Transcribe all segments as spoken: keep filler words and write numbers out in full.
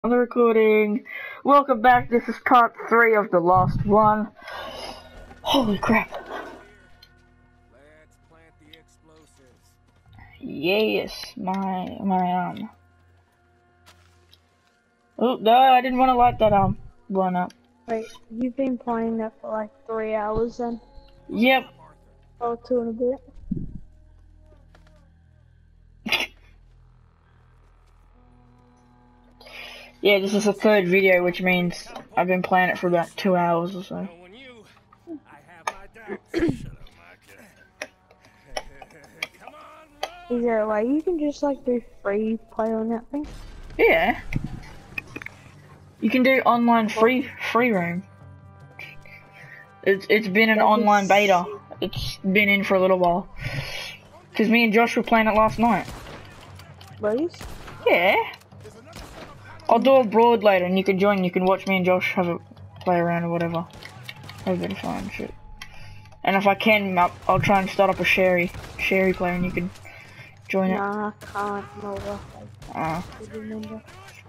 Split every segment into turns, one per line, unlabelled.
On the recording. Welcome back. This is part three of the last one. Holy crap.
Let's plant the explosives.
Yes, my my um. Oh no, I didn't want to light that um one up.
Wait, you've been playing that for like three hours then?
Yep.
Oh, two and a bit.
Yeah, this is the third video, which means I've been playing it for about two hours or so.
Knowing you, I have my doubts. Shut up, Micah. Come on,
Is there a way you can just like do free play on that thing?
Yeah. You can do online free free roam. It's it's been an
That
online
is-
beta. It's been in for a little while. Cause me and Josh were playing it last night.
Please?
Yeah. I'll do a broad later and you can join, you can watch me and Josh have a play around or whatever. Have a bit of fun and shit. And if I can, I'll, I'll try and start up a Sherry, Sherry player and you can join it.
Nah, I can't. No, I
Uh,
don't remember.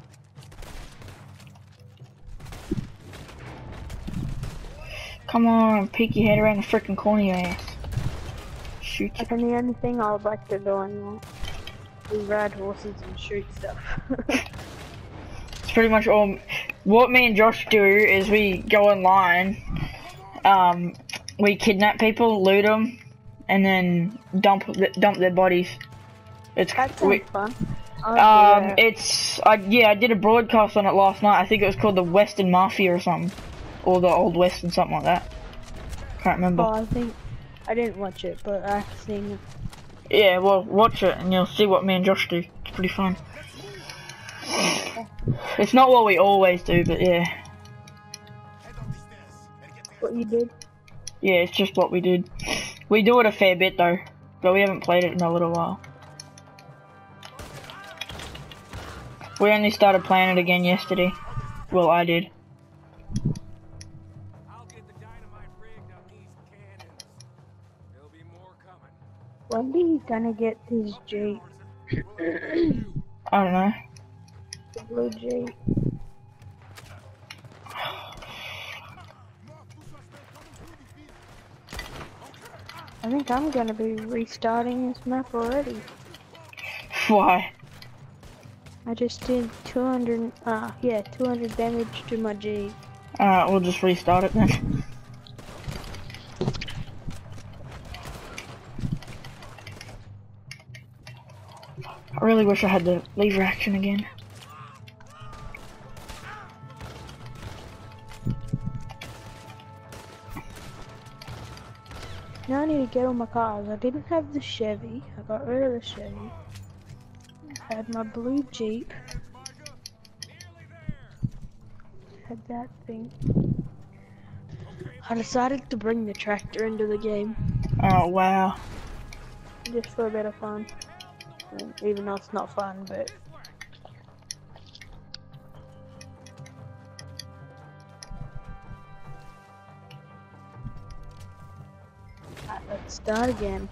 come on, peek your head around the frickin' corner, your ass. Shoot
I
you.
think the only thing I would like to do anymore is ride horses and shoot stuff.
It's pretty much all. What me and Josh do is we go online, um, we kidnap people, loot them, and then dump th dump their bodies. It's
That
we,
sounds fun. I'll
um,
do that.
it's I yeah I did a broadcast on it last night. I think it was called the Western Mafia or something, or the Old West and something like that. Can't remember.
Oh, I think I didn't watch it, but I've seen it.
Yeah, well, watch it and you'll see what me and Josh do. It's pretty fun. It's not what we always do, but yeah.
What you did?
Yeah, it's just what we did. We do it a fair bit though, but we haven't played it in a little while. We only started playing it again yesterday. Well, I did.
I'll get the dynamite rigged on these cannons. There'll be more coming.
When are you gonna get this Jeep?
I don't know.
The blue Jeep. I think I'm gonna be restarting this map already.
Why?
I just did two hundred, uh, yeah, two hundred damage to my Jeep.
Alright, we'll just restart it then. I really wish I had the lever action again.
Now I need to get all my cars. I didn't have the Chevy. I got rid of the Chevy. I had my blue Jeep. Had that thing. I decided to bring the tractor into the game.
Oh wow.
Just for a bit of fun. And even though it's not fun, but... Alright, let's start again.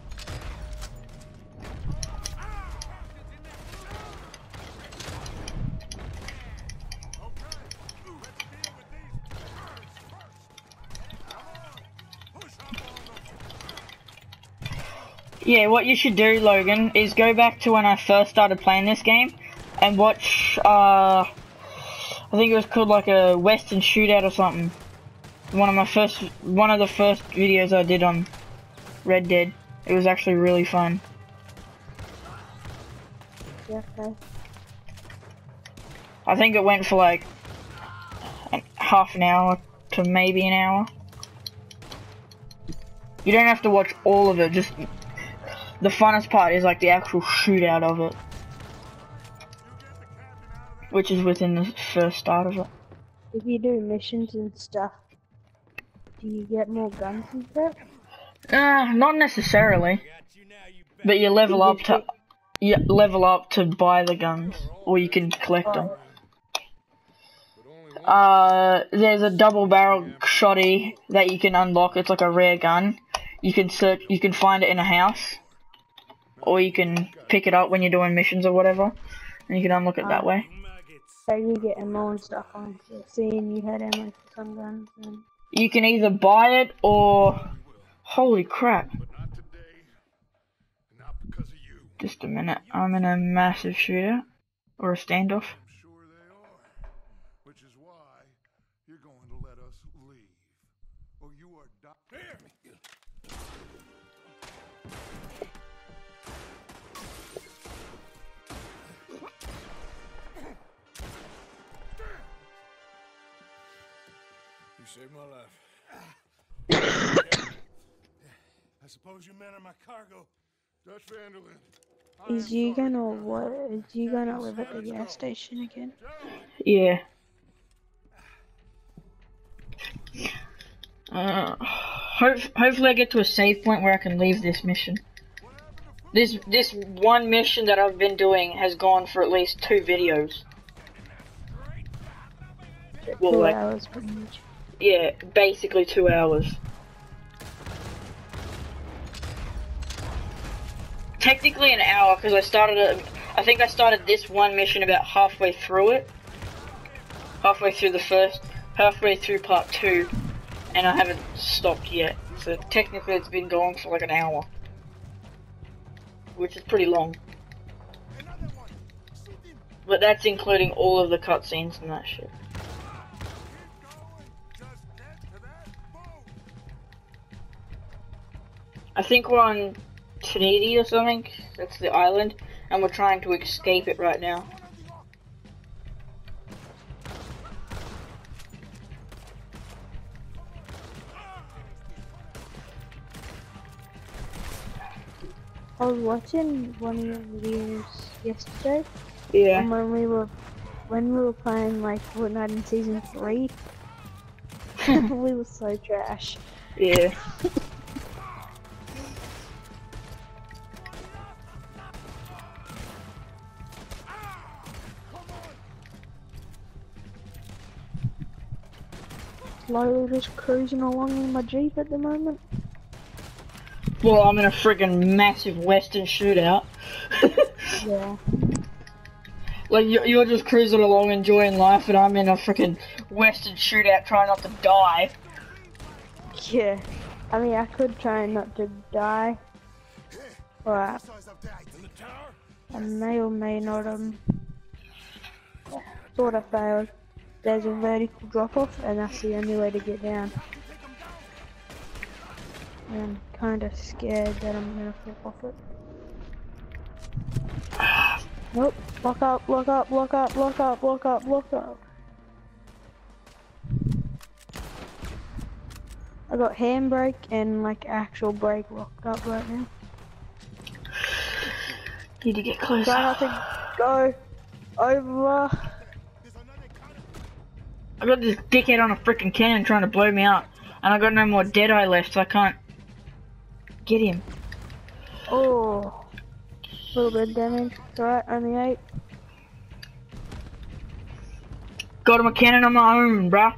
Yeah, what you should do, Logan, is go back to when I first started playing this game and watch, uh, I think it was called like a Western Shootout or something. One of my first, one of the first videos I did on Red Dead. It was actually really fun.
Yeah, okay.
I think it went for like an, half an hour to maybe an hour. You don't have to watch all of it, just the funnest part is like the actual shootout of it. Which is within the first start of it.
If you do missions and stuff, do you get more guns and stuff?
Uh, not necessarily. But you level up to you level up to buy the guns, or you can collect them. Uh, there's a double barrel shotty that you can unlock. It's like a rare gun. You can search. You can find it in a house, or you can pick it up when you're doing missions or whatever, and you can unlock it that way.
So you get ammo and stuff on. So seeing you had ammo for some guns and
You can either buy it or... Holy crap.
But not today. Not because of you.
Just a minute. I'm in a massive shootout. Or a standoff.
I'm sure they are. Which is why you're going to let us leave. Or you are di- Here! You saved my life. I suppose you men are my cargo. Dutch Vanderlyn. I
is
am
you
sorry.
gonna what? Is you gonna live at the gas station again?
Yeah. Uh, hope, hopefully I get to a save point where I can leave this mission. This this one mission that I've been doing has gone for at least two videos. Well,
Two
like,
hours pretty much.
yeah, basically two hours. Technically an hour, because I started a, I think I started this one mission about halfway through it. Halfway through the first, halfway through part two, and I haven't stopped yet. So technically it's been going for like an hour. Which is pretty long. But that's including all of the cutscenes and that shit. I think we're on Trinity or something. That's the island, and we're trying to escape it right now.
I was watching one of your videos yesterday,
Yeah.
and when we were when we were playing like Fortnite in season three, we were so trash.
Yeah.
Slowly just cruising along in my Jeep at the moment.
Well, I'm in a friggin' massive Western shootout.
Yeah.
Like, you're, you're just cruising along enjoying life, and I'm in a friggin' Western shootout trying not to die.
Yeah. I mean, I could try not to die, but I may or may not, um, thought I failed. There's a vertical drop-off, and that's the only way to get down. And I'm kinda scared that I'm gonna flip off it. Nope. Lock up, lock up, lock up, lock up, lock up, lock up. I got handbrake and like actual brake locked up right now.
Need to get closer.
Try not to go over.
I got this dickhead on a freaking cannon trying to blow me up, and I got no more Deadeye left, so I can't get him.
Oh, a little bit of damage. Right, only eight.
Got him a cannon on my own, bruh.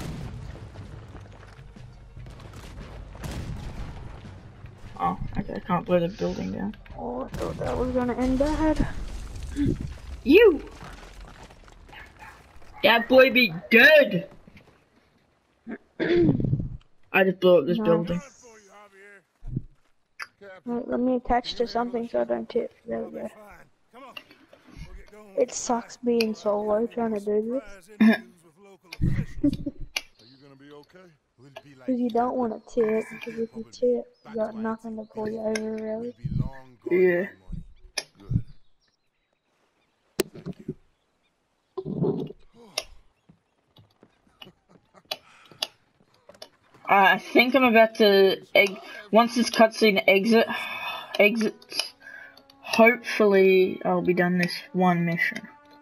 Oh, okay, I can't blow the building down.
Oh, I thought that was gonna end bad.
You! That boy be dead! I just blew up this
Nice.
building.
Wait, let me attach to something so I don't tip. There we go. It sucks being solo trying to do this.
Are you gonna be okay?
Because you don't want to tip, because if you tip, you got nothing to pull you over really.
Yeah. I think I'm about to egg once this cutscene exit exits. Hopefully, I'll be done this one mission.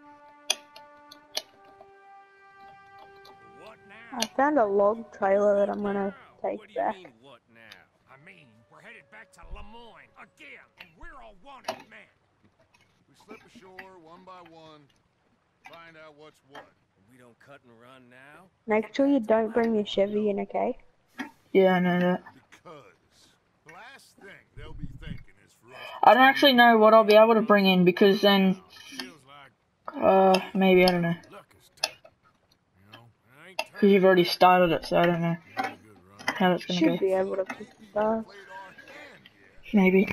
What now?
I found a log trailer that I'm gonna take
What do you
back.
mean, what now? I mean, we're headed back to Lemoyne again, and we're all wanted men. We slip ashore one by one, find out what's what. We don't cut and run now?
Make sure you don't bring your Chevy in, okay?
Yeah, I know that.
Because the last thing they'll be thinking is for us.
I don't actually know what I'll be able to bring in because then,
Feels like
uh, maybe I don't know.
look
Because you've already started it, so I don't know how that's gonna
Should
go.
be able to pick the stars.
Maybe.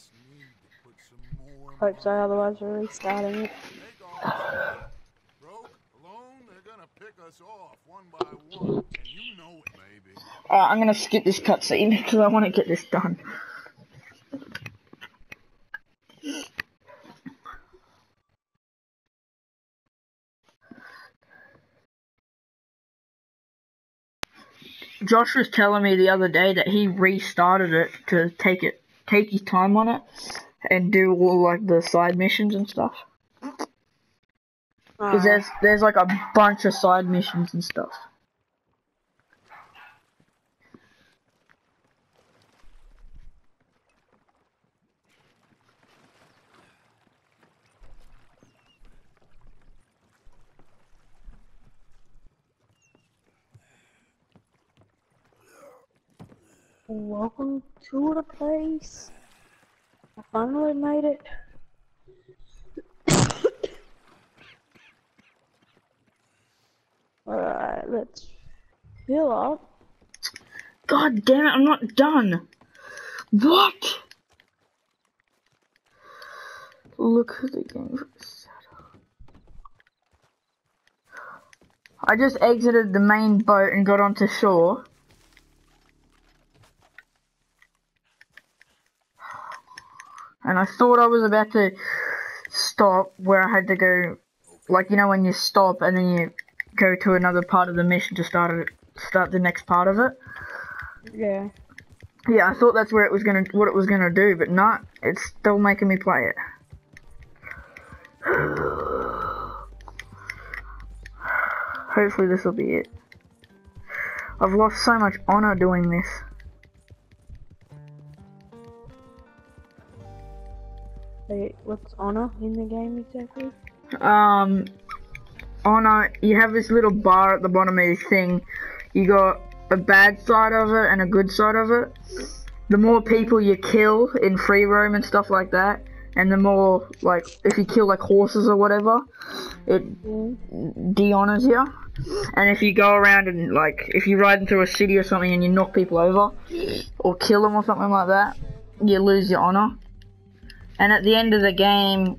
Hope so, otherwise we're restarting it.
Broke, alone, they're gonna pick us off one by one, and you know it, maybe.
Alright, I'm gonna skip this cutscene because I want to get this done. Josh was telling me the other day that he restarted it to take it, take his time on it, and do all like the side missions and stuff. Because there's there's like a bunch of side missions and stuff.
Welcome to the place. I finally made it. Alright, let's fill up.
God damn it, I'm not done. What? Look at the game setup. I just exited the main boat and got onto shore. And I thought I was about to stop where I had to go, like, you know, when you stop and then you go to another part of the mission to start it, start the next part of it.
Yeah.
Yeah, I thought that's where it was gonna, what it was gonna do, but not. It's still making me play it. Hopefully this will be it. I've lost so much honor doing this.
Wait, what's honor in the game exactly?
Um, honor, you have this little bar at the bottom of your thing. You got a bad side of it and a good side of it. The more people you kill in free roam and stuff like that, and the more, like, if you kill like horses or whatever, it
Mm.
de-honors you. And if you go around and, like, if you ride into a city or something and you knock people over, or kill them or something like that, you lose your honor. And at the end of the game,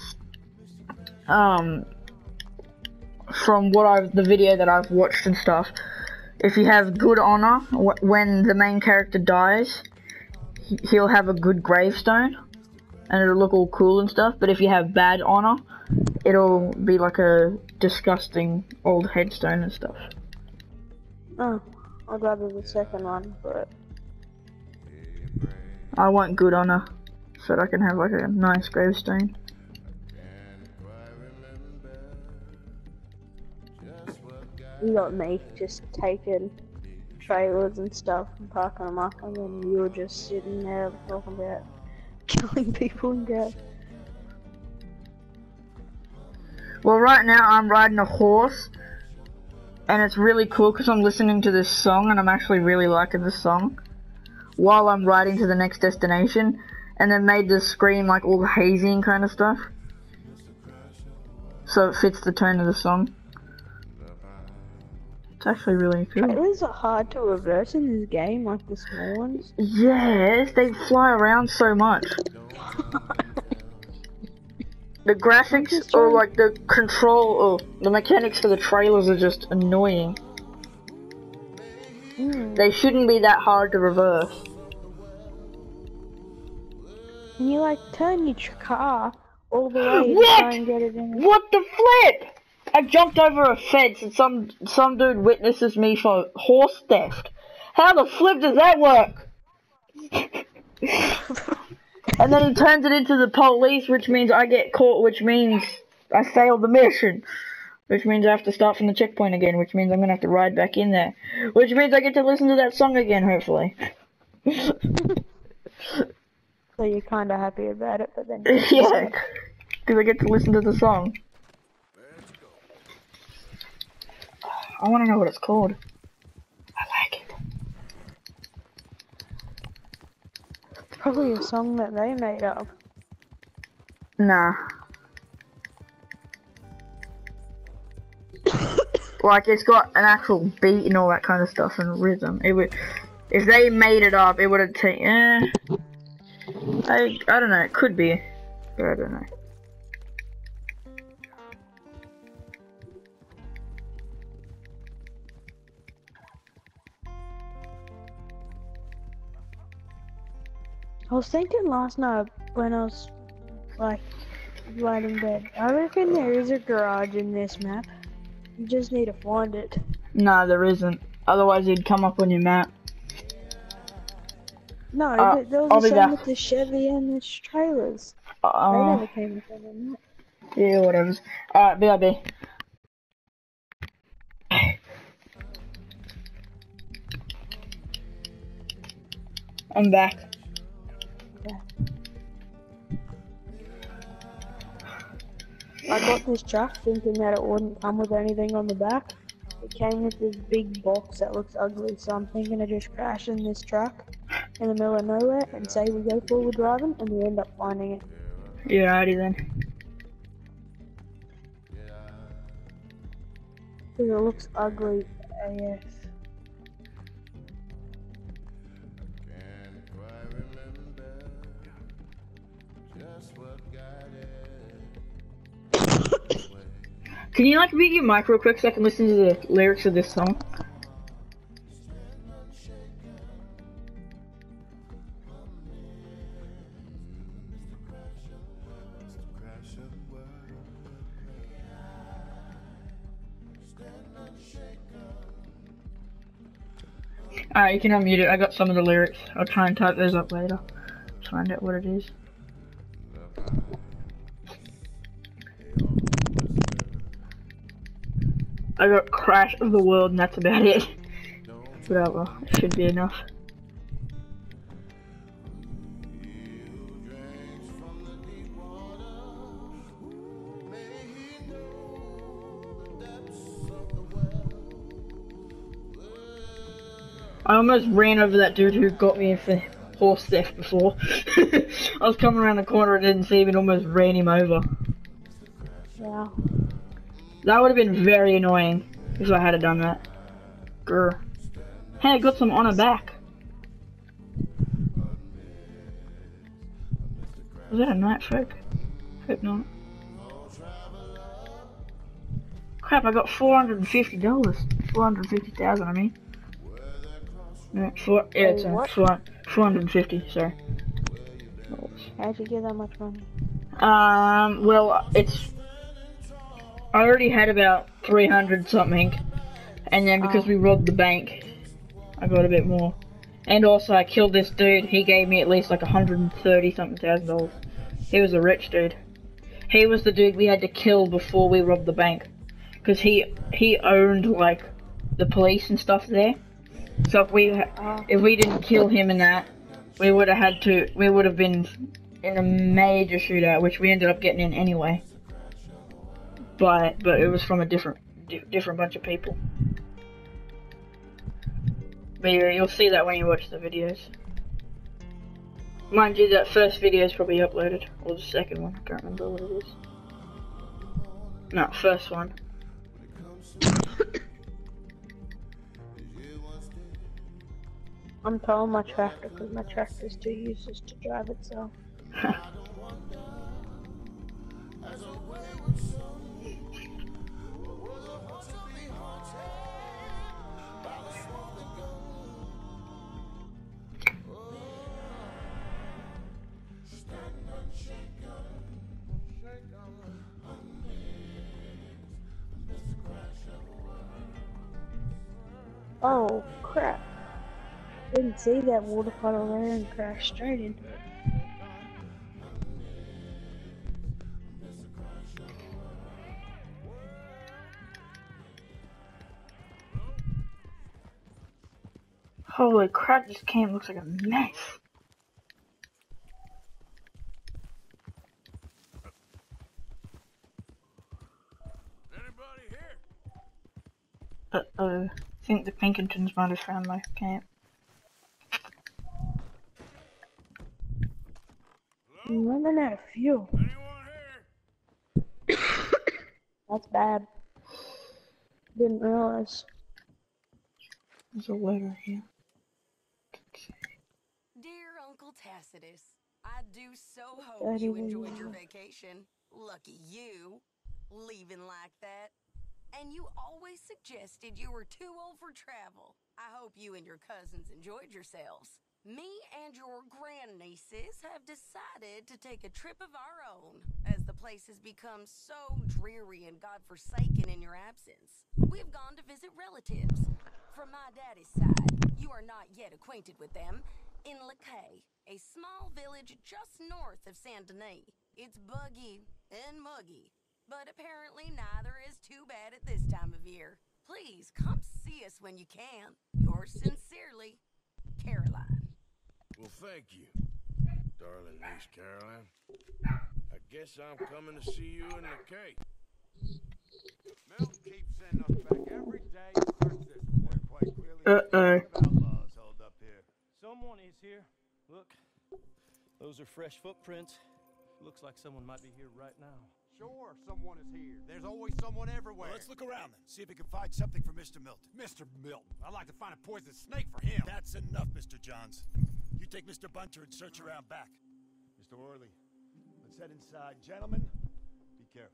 um, from what I've, the video that I've watched and stuff, if you have good honor, wh when the main character dies, he he'll have a good gravestone, and it'll look all cool and stuff, but if you have bad honor, it'll be like a disgusting old headstone and stuff.
Oh, I'd rather the second one, but...
I want good honor, so that I can have like a nice gravestone.
You got me just taking trailers and stuff and parking them up, and then you were just sitting there talking about killing people and go.
Well, right now I'm riding a horse, and it's really cool because I'm listening to this song, and I'm actually really liking this song while I'm riding to the next destination, and then made the screen like all hazy and kind of stuff, so it fits the tone of the song. It's actually really cool.
Trailers are hard to reverse in this game, like the small ones.
Yes, they fly around so much. The graphics or like the control or the mechanics for the trailers are just annoying.
Mm.
They shouldn't be that hard to reverse.
And you like turn your tr- car all the way
What?
to try and get it in.
What the flip? I jumped over a fence and some some dude witnesses me for horse theft. How the flip does that work? And then he turns it into the police, which means I get caught, which means I failed the mission. Which means I have to start from the checkpoint again, which means I'm gonna have to ride back in there. Which means I get to listen to that song again, hopefully.
So you're kind of happy about it, but then...
Yeah, because I get to listen to the song. I want to know what it's called. I like it.
It's probably a song that they made up.
Nah. Like it's got an actual beat and all that kind of stuff and rhythm. It would, if they made it up, it would have taken. Eh, I I don't know. It could be, but I don't know.
I was thinking last night when I was like lying in bed. I reckon there is a garage in this map. You just need to find it.
No, there isn't. Otherwise, it'd come up on your map.
No,
Uh,
th there was
I'll
the
be
same
back.
with the Chevy and the trailers. They
Uh,
never came up on the map.
yeah, whatever. Alright, B I B. I'm back.
Yeah. I got this truck thinking that it wouldn't come with anything on the back. It came with this big box that looks ugly, so I'm thinking of just crashing this truck in the middle of nowhere and say we go forward driving and we end up finding it.
Yeah, alrighty then.
Because it looks ugly A F.
Can you like mute your mic real quick so I can listen to the lyrics of this song? Alright, you can unmute it. I got some of the lyrics. I'll try and type those up later. Find out what it is. I got Crash of the World and that's about it. Whatever, it should be enough. I almost ran over that dude who got me for horse theft before. I was coming around the corner and didn't see him and almost ran him over.
Yeah.
That would have been very annoying if I had done that. Grr. Hey, I got some honor back. Was that a night folk? Hope not. Crap, I got four hundred fifty dollars. four hundred fifty thousand, I mean. No, four, yeah, it's uh, four, four hundred fifty, sorry.
How'd you get that much money?
Um, well, it's... I already had about three hundred something, and then because
Oh.
we robbed the bank, I got a bit more. And also, I killed this dude, he gave me at least like one hundred thirty something thousand dollars. He was a rich dude. He was the dude we had to kill before we robbed the bank. Because he, he owned, like, the police and stuff there. So if we,
Oh.
if we didn't kill him in that, we would have had to, we would have been in a major shootout, which we ended up getting in anyway. But, but it was from a different, di different bunch of people. But yeah, you'll see that when you watch the videos. Mind you, that first video is probably uploaded, or the second one, I can't remember what it is. No, first one.
I'm towing my tractor because my tractor's too useless to drive itself. Oh crap. Didn't see that water puddle there and crashed straight into it.
Holy crap, this game looks like a mess.
Anybody here?
Uh-oh. I think the Pinkertons might have found my camp.
I'm running out of fuel.
Anyone here?
That's bad. Didn't realize.
There's a letter here.
Dear Uncle Tacitus, I do so hope
Daddy
you
will
enjoyed your
know.
vacation. Lucky you, leaving like that. And you always suggested you were too old for travel. I hope you and your cousins enjoyed yourselves. Me and your grandnieces have decided to take a trip of our own, as the place has become so dreary and godforsaken in your absence. We've gone to visit relatives. From my daddy's side, you are not yet acquainted with them, in Lacaille, a small village just north of Saint Denis. It's buggy and muggy, but apparently neither is too bad at this time of year. Please come see us when you can. Yours sincerely, Caroline.
Well, thank you, darling niece Caroline. I guess I'm coming to see you in the cave. Milton keeps sending us back every day to search this point. Quite clearly,
Uh-oh.
outlaws hold up here.
Someone is here. Look, those are fresh footprints. Looks like someone might be here right now.
Sure, someone is here. There's always someone everywhere.
Well, let's look around then. See if we can find something for Mister Milton.
Mister Milton. I'd like to find a poisonous snake for him.
That's enough, Mister Johns. You take Mister Bunter and search around back.
Mister Worley, let's head inside. Gentlemen, be careful.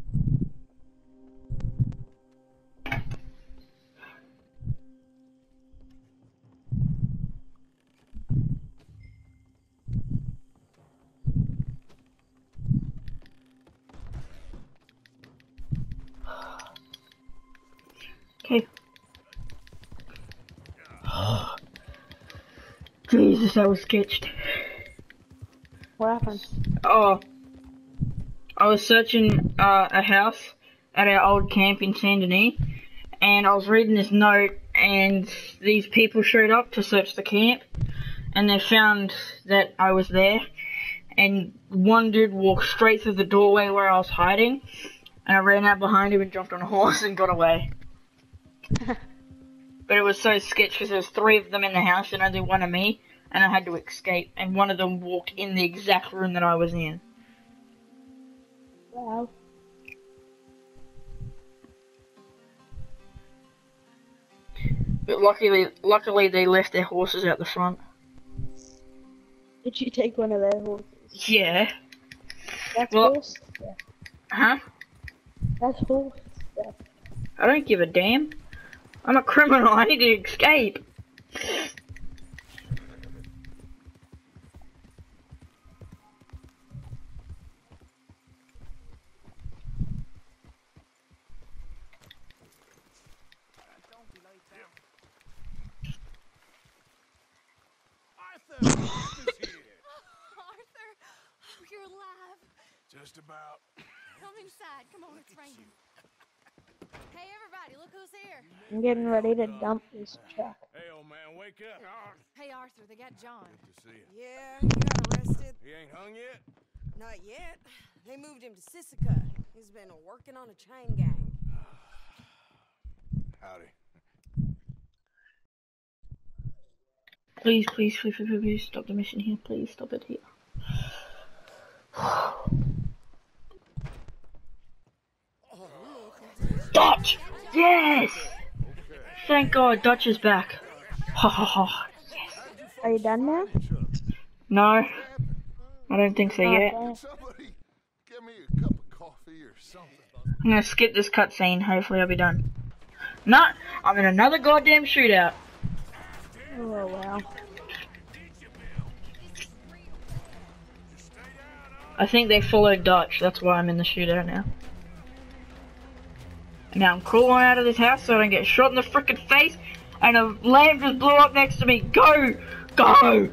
Okay. Jesus, that was sketched.
What happened?
Oh, I was searching uh, a house at our old camp in Saint Denis, and I was reading this note, and these people showed up to search the camp, and they found that I was there, and one dude walked straight through the doorway where I was hiding, and I ran out behind him and jumped on a horse and got away. But it was so sketch because there was three of them in the house and only one of me, and I had to escape, and one of them walked in the exact room that I was in.
Wow.
But luckily, luckily they left their horses out the front.
Did you take one of their horses?
Yeah.
That's
Well-
horse stuff.
Huh?
That's horse stuff.
I don't give a damn. I'm a criminal. I need to escape.
Arthur, Arthur's here.
Arthur, oh, you're alive.
Just about.
Come inside. Come on, it's raining. Hey, everybody, look who's here.
I'm getting ready to dump this truck.
Hey, old man, wake up.
Hey, Arthur, they got John.
Good to see you.
Yeah, he got arrested.
He ain't hung yet?
Not yet. They moved him to Sisika. He's been working on a chain gang.
Howdy.
Please, please, please, please, please, stop the mission here. Please stop it here. Dutch! Yes! Thank God, Dutch is back. Ha ha ha.
Are you done now?
No, I don't think so yet.
Okay.
Somebody give me a cup of coffee or something.
I'm gonna skip this cutscene. Hopefully, I'll be done. No, I'm in another goddamn shootout.
Oh wow.
I think they followed Dutch. That's why I'm in the shootout now. And now I'm crawling out of this house so I don't get shot in the frickin' face. And a lamp just blew up next to me. Go! Go!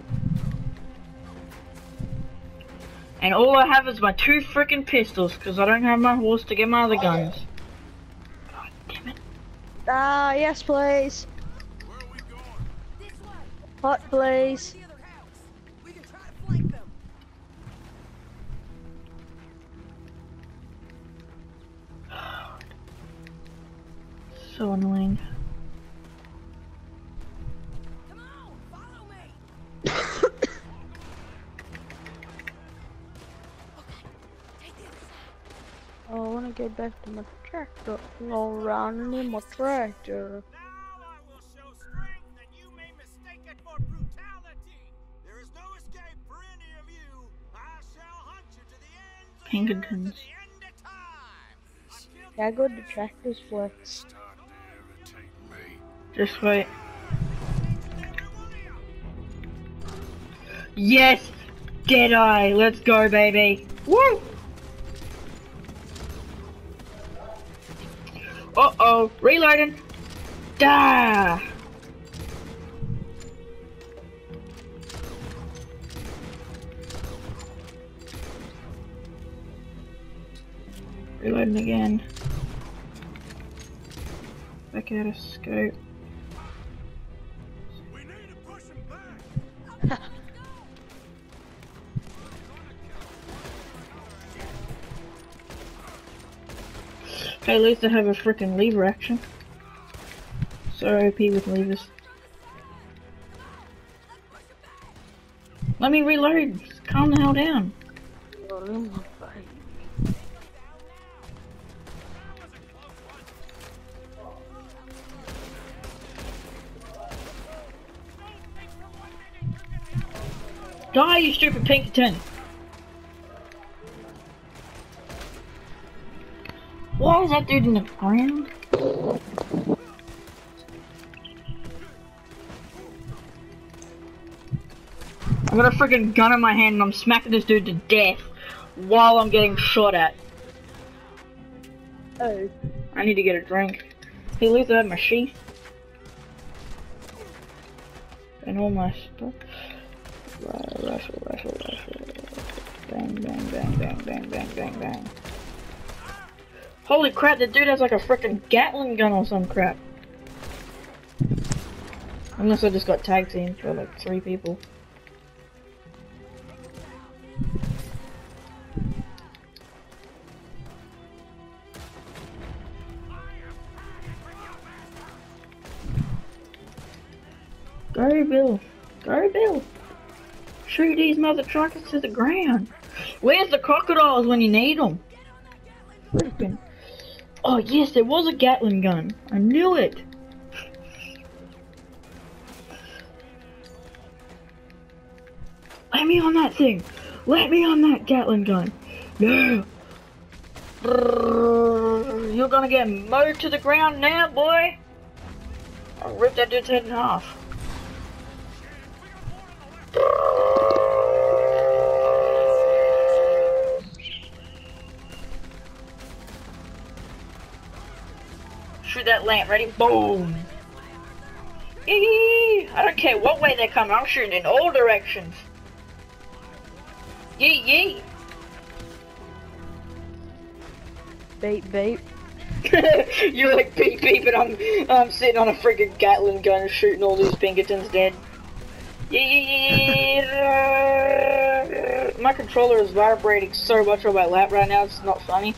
And all I have is my two frickin' pistols because I don't have my horse to get my other guns. God damn it.
Ah, yes, please.
Where are we going?
This way.
Hot, please.
The other house. We can try to flank them.
So annoying.
Come on, follow me.
Oh, I want to get back to my tractor. Go around in my tractor.
Now I will show strength, and you may mistake it for brutality. There is no escape for any of you. I shall hunt you to the ends of the earth,
Pinkertons.
to the end of time.
How good the tractors flex.
Just wait. Yes! Deadeye! Let's go, baby! Woo! Uh-oh! Reloading! Da! Reloading again. Back out of scope.
We need to push him back.
Hey, at least I have a freaking lever action. So O P with levers. Let me reload. Calm the hell down. Die, you stupid Pinkerton! Why is that dude in the ground? I got a freaking gun in my hand and I'm smacking this dude to death while I'm getting shot at.
Oh.
I need to get a drink. Hey, at least I have my sheath. And all my stuff. Rifle, rifle, rifle. Bang, bang, bang, bang, bang, bang, bang, bang. Holy crap, the dude has like a freaking Gatling gun or some crap. Unless I just got tag team for like three people. Go, Bill. Go, Bill. Shoot these mother truckers to the ground. Where's the crocodiles when you need them? Freaking. Oh yes, there was a Gatling gun. I knew it. Let me on that thing. Let me on that Gatling gun. No. You're gonna get mowed to the ground now, boy. I'll rip that dude's head in half. Shoot that lamp, ready? Boom! Eee! I don't care what way they're coming, I'm shooting in all directions. Yeet yeet!
Beep beep.
You're like beep beep and I'm, I'm sitting on a friggin' Gatling gun shooting all these Pinkertons dead. Yeet! My controller is vibrating so much on my lap right now, it's not funny.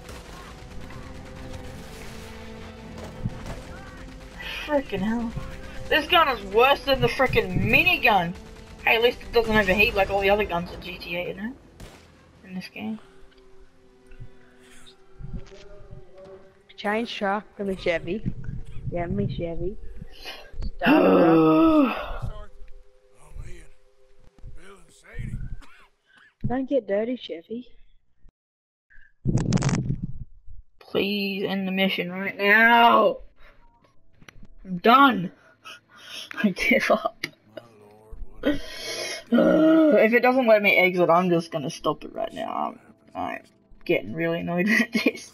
Frickin' hell. This gun is worse than the frickin' minigun. Hey, at least it doesn't overheat like all the other guns in G T A, you know? In this game.
Change truck for the Chevy. Get me Chevy.
Oh man, Bill and Sadie.
Don't get dirty, Chevy.
Please end the mission right now. I'm done. I give up. Uh, if it doesn't let me exit, I'm just gonna stop it right now. I'm, I'm getting really annoyed with this.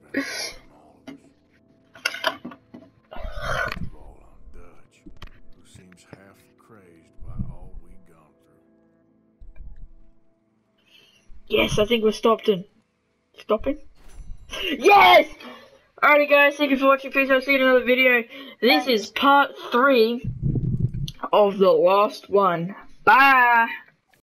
Yes, I think we're stopped in. Stopping? Yes! Alrighty guys, thank you for watching. Peace, I'll see you in another video. This is part three of the last one. Bye!